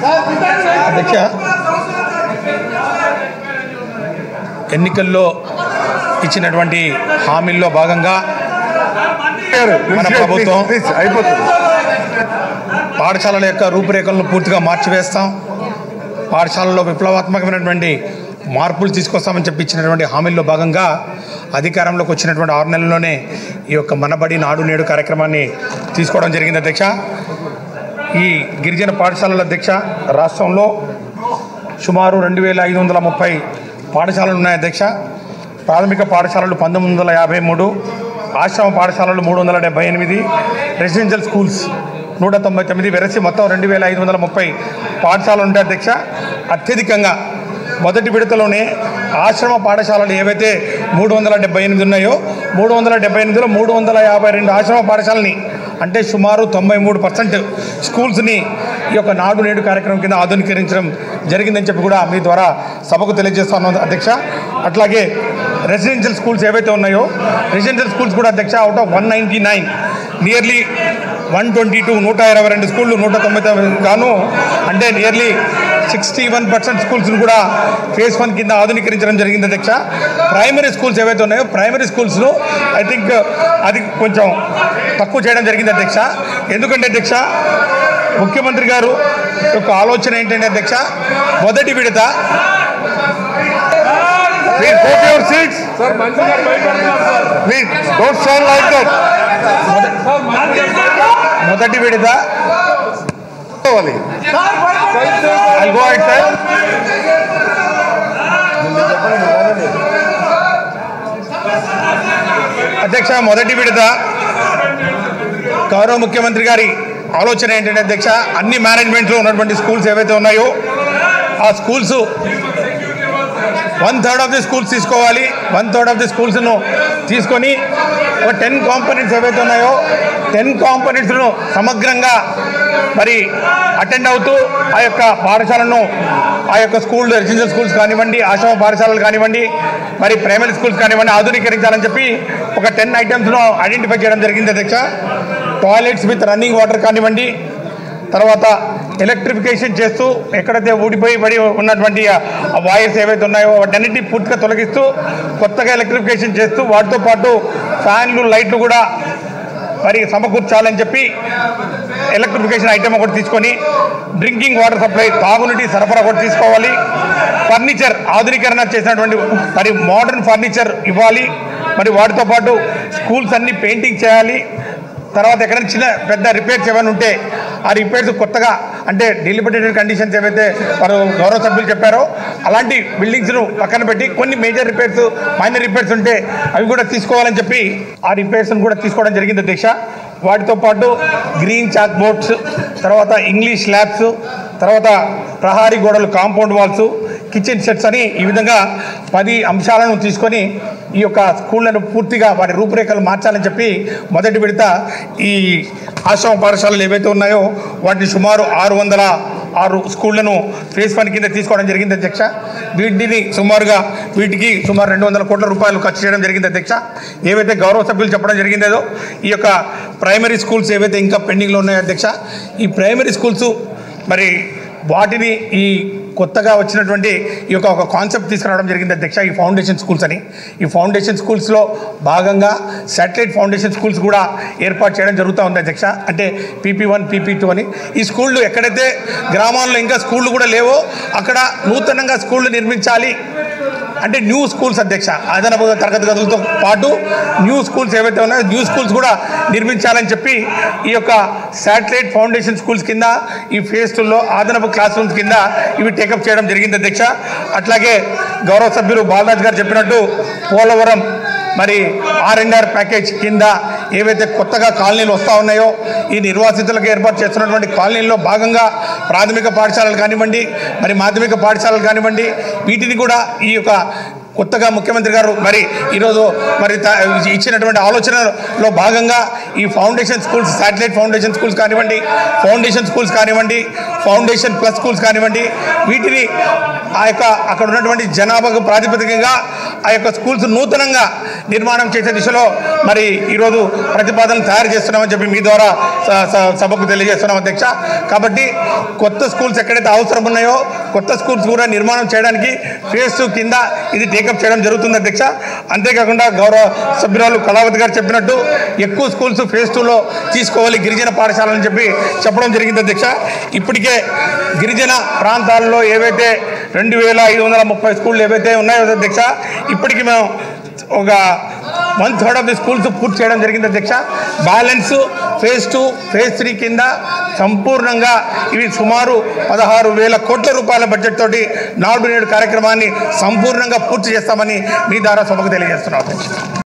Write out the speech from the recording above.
అధ్యక్ష, ఎన్నికల్లో ఇచ్చినటువంటి హామీల్లో భాగంగా మన ప్రభుత్వం పాఠశాలల యొక్క రూపురేఖలను పూర్తిగా మార్చివేస్తాం, పాఠశాలలో విప్లవాత్మకమైనటువంటి మార్పులు తీసుకొస్తామని చెప్పి ఇచ్చినటువంటి హామీల్లో భాగంగా అధికారంలోకి వచ్చినటువంటి 6 నెలల్లోనే ఈ యొక్క మనబడి నాడు నేడు కార్యక్రమాన్ని తీసుకోవడం జరిగింది. అధ్యక్ష, ఈ గిరిజన పాఠశాలల అధ్యక్ష రాష్ట్రంలో సుమారు 2530 పాఠశాలలు ఉన్నాయి. అధ్యక్ష, ప్రాథమిక పాఠశాలలు 1953, ఆశ్రమ పాఠశాలలు 378, రెసిడెన్షియల్ స్కూల్స్ 199, వెరసి మొత్తం 2530 పాఠశాలలు ఉంటాయి. అధ్యక్ష, అత్యధికంగా మొదటి విడతలోనే ఆశ్రమ పాఠశాలలు ఏవైతే 378 ఉన్నాయో 378లో 352 ఆశ్రమ పాఠశాలని, అంటే సుమారు 93% స్కూల్స్ని ఈ యొక్క నాడు నేడు కార్యక్రమం కింద ఆధునీకరించడం జరిగిందని చెప్పి కూడా మీ ద్వారా సభకు తెలియజేస్తాను. అధ్యక్ష, అట్లాగే రెసిడెన్షియల్ స్కూల్స్ ఏవైతే ఉన్నాయో రెసిడెన్షియల్ స్కూల్స్ కూడా అధ్యక్ష అవుట్ ఆఫ్ 199 నియర్లీ 122 122 స్కూళ్ళు 199 గాను, అంటే నియర్లీ 61% స్కూల్స్ను కూడా ఫేజ్ 1 కింద ఆధునీకరించడం జరిగింది. అధ్యక్ష, ప్రైమరీ స్కూల్స్ ఏవైతే ఉన్నాయో ప్రైమరీ స్కూల్స్ను ఐ థింక్ అది కొంచెం తక్కువ చేయడం జరిగింది. అధ్యక్ష, ఎందుకంటే అధ్యక్ష ముఖ్యమంత్రి గారు యొక్క ఆలోచన ఏంటంటే అధ్యక్ష, మొదటి విడత మొదటి విడత అధ్యక్ష మొదటి విడత గౌరవ ముఖ్యమంత్రి గారి ఆలోచన ఏంటంటే అధ్యక్ష, అన్ని మేనేజ్మెంట్లో ఉన్నటువంటి స్కూల్స్ ఏవైతే ఉన్నాయో ఆ స్కూల్స్ 1/3 ఆఫ్ ది స్కూల్స్ తీసుకోవాలి. 1/3 ఆఫ్ ది స్కూల్స్ను తీసుకొని ఒక 10 కాంపోనెంట్స్ ఏవైతే ఉన్నాయో 10 కాంపోనెంట్స్ను సమగ్రంగా మరి అటెండ్ అవుతూ ఆ యొక్క పాఠశాలను ఆ యొక్క స్కూల్ రెసిడెన్షియల్ స్కూల్స్ కానివ్వండి, ఆశ్రమ పాఠశాలలు కానివ్వండి, మరి ప్రైమరీ స్కూల్స్ కానివ్వండి ఆధునీకరించాలని చెప్పి ఒక 10 ఐటమ్స్ను ఐడెంటిఫై చేయడం జరిగింది. అధ్యక్ష, టాయిలెట్స్ విత్ రన్నింగ్ వాటర్ కానివ్వండి, తర్వాత ఎలక్ట్రిఫికేషన్ చేస్తూ ఎక్కడైతే ఊడిపోయి పడి ఉన్నటువంటి వైర్స్ ఏవైతే ఉన్నాయో వాటన్నిటిని పూర్తిగా తొలగిస్తూ కొత్తగా ఎలక్ట్రిఫికేషన్ చేస్తూ వాటితో పాటు ఫ్యాన్లు లైట్లు కూడా మరి సమకూర్చాలని చెప్పి ఎలక్ట్రిఫికేషన్ ఐటమ్ ఒకటి తీసుకొని డ్రింకింగ్ వాటర్ సప్లై తాగునీటి సరఫరా ఒకటి తీసుకోవాలి. ఫర్నిచర్ ఆధునీకరణ చేసినటువంటి మరి మోడర్న్ ఫర్నిచర్ ఇవ్వాలి. మరి వాటితో పాటు స్కూల్స్ అన్ని పెయింటింగ్ చేయాలి. తర్వాత ఎక్కడైనా చిన్న పెద్ద రిపేర్స్ ఏమైనా ఉంటే ఆ రిపేర్స్ కొత్తగా, అంటే డిలిమిటెడ్ కండిషన్స్ ఏవైతే వారు గౌరవ సభ్యులు చెప్పారో అలాంటి బిల్డింగ్స్ను పక్కన పెట్టి కొన్ని మేజర్ రిపేర్స్ మైనర్ రిపేర్స్ ఉంటే అవి కూడా తీసుకోవాలని చెప్పి ఆ రిపేర్స్ను కూడా తీసుకోవడం జరిగింది. అధ్యక్ష, వాటితో పాటు గ్రీన్ చాక్ బోర్డ్స్, తర్వాత ఇంగ్లీష్ ల్యాబ్స్, తర్వాత ప్రహారీ గోడలు కాంపౌండ్ వాల్స్, కిచెన్ సెట్స్ అని ఈ విధంగా 10 అంశాలను తీసుకొని ఈ యొక్క స్కూళ్లను పూర్తిగా వాటి రూపురేఖలు మార్చాలని చెప్పి మొదటి విడత ఈ ఆశ్రమ పాఠశాలలు ఏవైతే ఉన్నాయో వాటిని సుమారు 606 స్కూళ్లను ఫేజ్ 1 కింద తీసుకోవడం జరిగింది. అధ్యక్ష, వీటికి సుమారు 200 కోట్ల రూపాయలు ఖర్చు చేయడం జరిగింది. అధ్యక్ష, ఏవైతే గౌరవ సభ్యులు చెప్పడం జరిగిందో ఈ యొక్క ప్రైమరీ స్కూల్స్ ఏవైతే ఇంకా పెండింగ్లో ఉన్నాయో అధ్యక్ష, ఈ ప్రైమరీ స్కూల్స్ మరి వాటిని ఈ కొత్తగా వచ్చినటువంటి ఈ యొక్క ఒక కాన్సెప్ట్ తీసుకురావడం జరిగింది. అధ్యక్ష, ఈ ఫౌండేషన్ స్కూల్స్ అని, ఈ ఫౌండేషన్ స్కూల్స్లో భాగంగా శాటిలైట్ ఫౌండేషన్ స్కూల్స్ కూడా ఏర్పాటు చేయడం జరుగుతూ ఉంది. అధ్యక్ష, అంటే PP1 PP2 అని ఈ స్కూళ్ళు ఎక్కడైతే గ్రామాల్లో ఇంకా స్కూళ్ళు కూడా లేవో అక్కడ నూతనంగా స్కూళ్ళు నిర్మించాలి. అంటే న్యూ స్కూల్స్ అధ్యక్ష, అదనపు తరగతి గదులతో పాటు న్యూ స్కూల్స్ ఏవైతే ఉన్నాయో న్యూ స్కూల్స్ కూడా నిర్మించాలని చెప్పి ఈ యొక్క శాటిలైట్ ఫౌండేషన్ స్కూల్స్ కింద ఈ ఫేజ్ 2లో అదనపు క్లాస్ రూమ్స్ కింద ఇవి టేకప్ చేయడం జరిగింది. అధ్యక్ష, అట్లాగే గౌరవ సభ్యులు బాలరాజ్ గారు చెప్పినట్టు పోలవరం మరి R&R ప్యాకేజ్ కింద ఏవైతే కొత్తగా కాలనీలు వస్తూ ఉన్నాయో ఈ నిర్వాసితులకు ఏర్పాటు చేస్తున్నటువంటి కాలనీల్లో భాగంగా ప్రాథమిక పాఠశాలలు కానివ్వండి, మరి మాధ్యమిక పాఠశాలలు కానివ్వండి, వీటిని కూడా ఈ యొక్క కొత్తగా ముఖ్యమంత్రి గారు మరి ఈరోజు మరి ఇచ్చినటువంటి ఆలోచనలో భాగంగా ఈ foundation schools, satellite foundation schools కానివ్వండి, ఫౌండేషన్ స్కూల్స్ కానివ్వండి, ఫౌండేషన్ ప్లస్ స్కూల్స్ కానివ్వండి, వీటిని ఆ యొక్క అక్కడ ఉన్నటువంటి జనాభాకు ప్రాతిపదికగా ఆ యొక్క స్కూల్స్ నూతనంగా నిర్మాణం చేసే దిశలో మరి ఈరోజు ప్రతిపాదనలు తయారు చేస్తున్నామని చెప్పి మీ ద్వారా సభకు తెలియజేస్తున్నాం అధ్యక్ష. కాబట్టి కొత్త స్కూల్స్ ఎక్కడైతే అవసరం ఉన్నాయో కొత్త స్కూల్స్ కూడా నిర్మాణం చేయడానికి ఫేజ్ 2 కింద ఇది టేకప్ చేయడం జరుగుతుంది అధ్యక్ష. అంతేకాకుండా గౌరవ సభ్యురాలు కళావతి గారు చెప్పినట్టు ఎక్కువ స్కూల్స్ ఫేజ్ 2లో తీసుకోవాలి గిరిజన పాఠశాలని చెప్పడం జరిగింది అధ్యక్ష. ఇప్పటికే గిరిజన ప్రాంతాల్లో ఏవైతే 2530 స్కూళ్ళు ఏవైతే ఉన్నాయో అధ్యక్ష, ఇప్పటికీ మేము ఒక 1/3 ఆఫ్ ది స్కూల్స్ పూర్తి చేయడం జరిగింది అధ్యక్ష. బ్యాలెన్స్ ఫేజ్ 2 ఫేజ్ 3 కింద సంపూర్ణంగా ఇవి సుమారు 16,000 కోట్ల రూపాయల బడ్జెట్ తోటి నాడు నేడు కార్యక్రమాన్ని సంపూర్ణంగా పూర్తి చేస్తామని మీ ద్వారా సభకు తెలియజేస్తున్నాం అధ్యక్ష.